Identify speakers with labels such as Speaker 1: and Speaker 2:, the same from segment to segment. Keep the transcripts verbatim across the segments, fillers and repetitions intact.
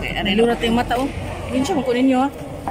Speaker 1: Okay, ano ilurat yung mata oh. Yun siya, makunin nyo ah.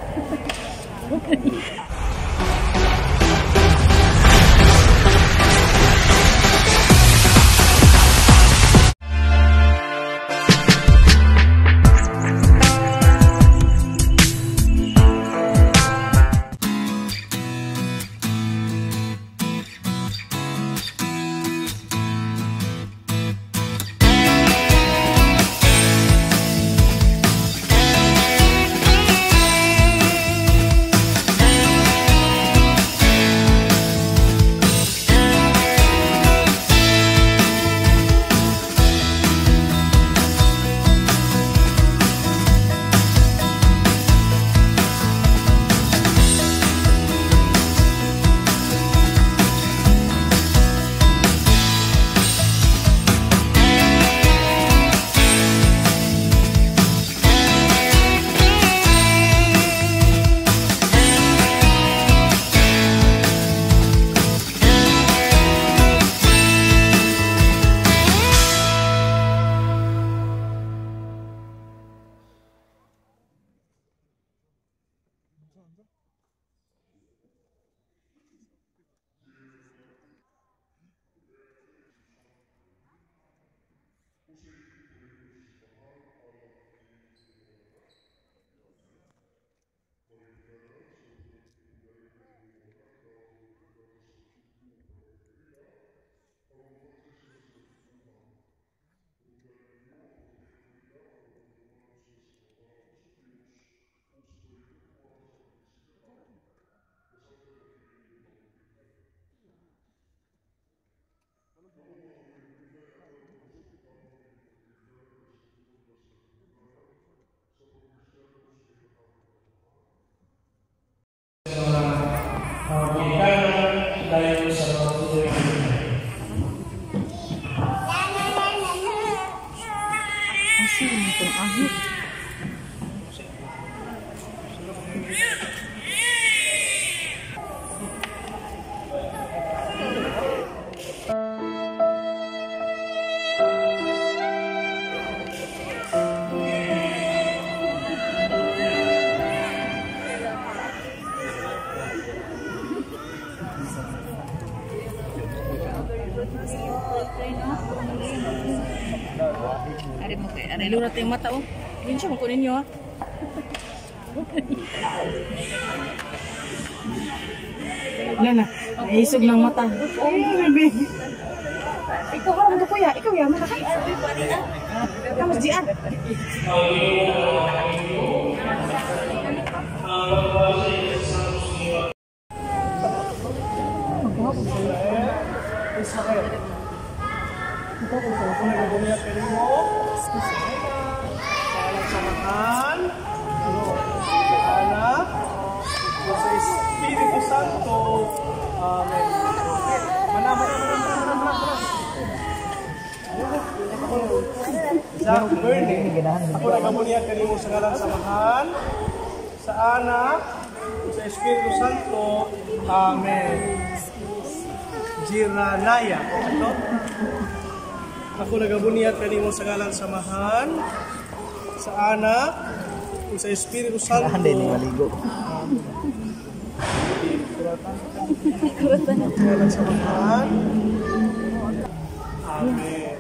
Speaker 2: Dahil sa mga tuloy na
Speaker 1: asin itong ahit. Ari mo kay, ano ilurat yung mata oh. Yun siya, makunin nyo ah. Wala na, naisog ng mata. Ay, bebe. Ikaw ka naman kuya, ikaw yan, mata. Ikaw mas diyan.
Speaker 2: Ito kung saan kung nagagawin pwede mo Salang samahan Anak sa Espiritu Santo. Amen. Mana, mana, mana, mana, mana, mana. Zach Bernie, ako nagamulihan kanimo sa ngalan samahan sa Anak sa Espiritu Santo. Amen. Jiranaya. Ito? Ako nagabuniat kanimo sa ngalan samahan sa Anak ug sa Espiritu Santo.
Speaker 3: Hindi ni maligo.
Speaker 2: Kuratan ngalan samahan. Amen.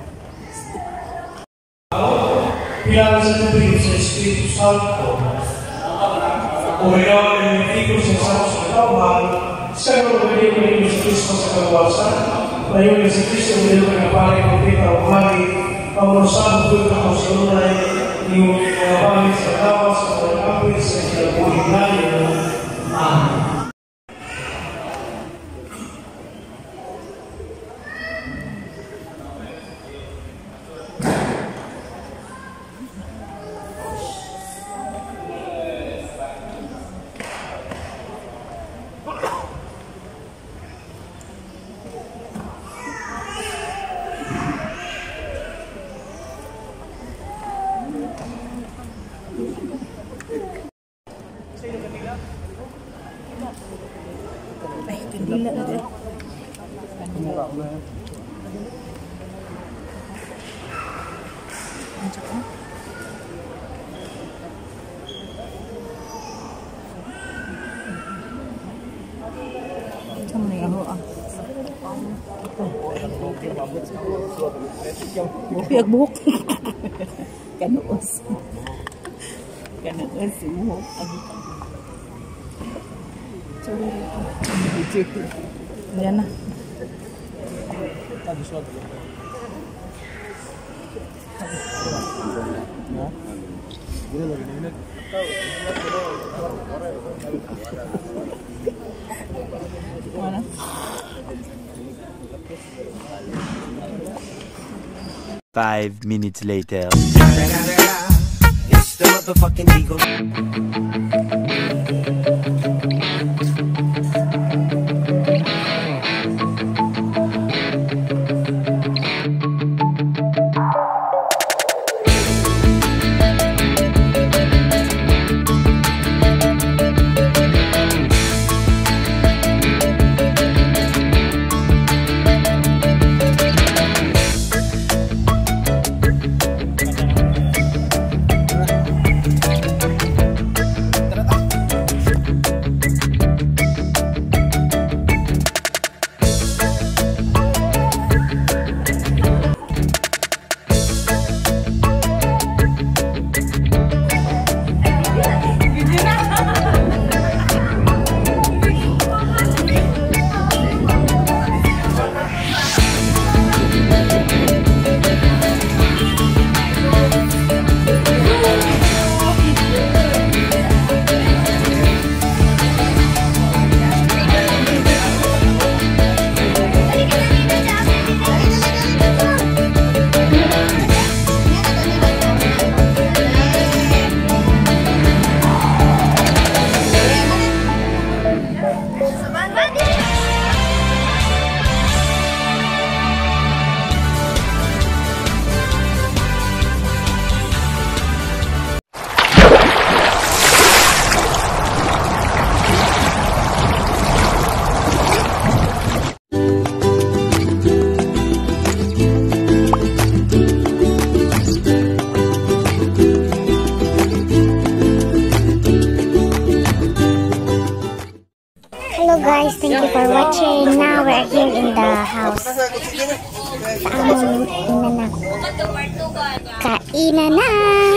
Speaker 2: Piala sa tubig sa Espiritu Santo. O ngayon ay natigo sa Santo sa katawan sa mga sa Kristo sa kawasan. Ngayon si Kristo beliau mengabari kita umari pembersama kita konsulai di mengabari sekawa sebagai apa sekian bulan. Amin.
Speaker 1: Ay, kandila na dyan.
Speaker 2: Kumura mo na.
Speaker 1: Ang tsaka. Piyag buhok. Kanuos. Kanuos si buhok. Sorry. Ayan na. Mana?
Speaker 3: Five minutes later.
Speaker 4: It's the motherfucking Eagle.
Speaker 5: Hello guys, thank you for watching. Now we're here in the house. Sa among inanak. Kainan na!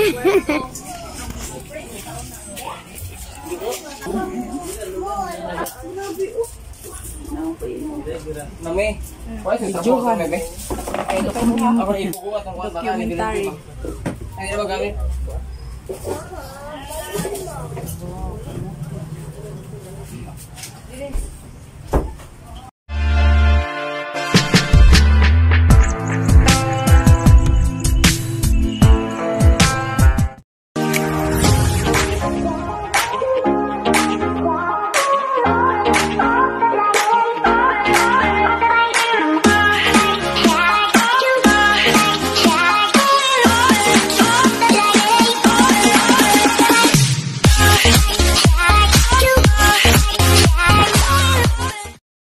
Speaker 6: Mami, why is it so hard, bebe? Ako na ipukuha ang kwan baka hindi lang. Ay, ba gamit?